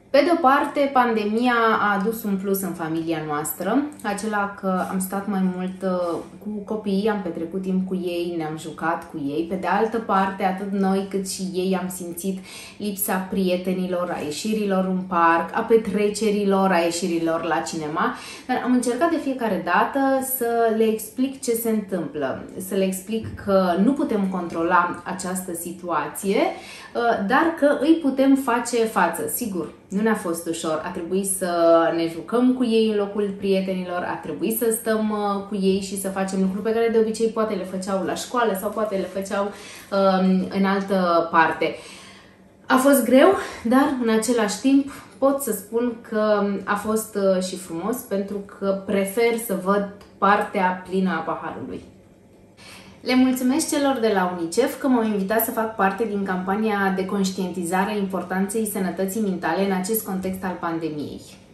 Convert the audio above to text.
Pe de o parte, pandemia a adus un plus în familia noastră, acela că am stat mai mult cu copiii, am petrecut timp cu ei, ne-am jucat cu ei. Pe de altă parte, atât noi cât și ei am simțit lipsa prietenilor, a ieșirilor în parc, a petrecerilor, a ieșirilor la cinema. Dar am încercat de fiecare dată să le explic ce se întâmplă, să le explic că nu putem controla această situație, dar că îi putem face față. Sigur, nu ne-a fost ușor, a trebuit să ne jucăm cu ei în locul prietenilor, a trebuit să stăm cu ei și să facem lucruri pe care de obicei poate le făceau la școală sau poate le făceau în altă parte. A fost greu, dar în același timp pot să spun că a fost și frumos, pentru că prefer să văd partea plină a paharului. Le mulțumesc celor de la UNICEF că m-au invitat să fac parte din campania de conștientizare a importanței sănătății mentale în acest context al pandemiei.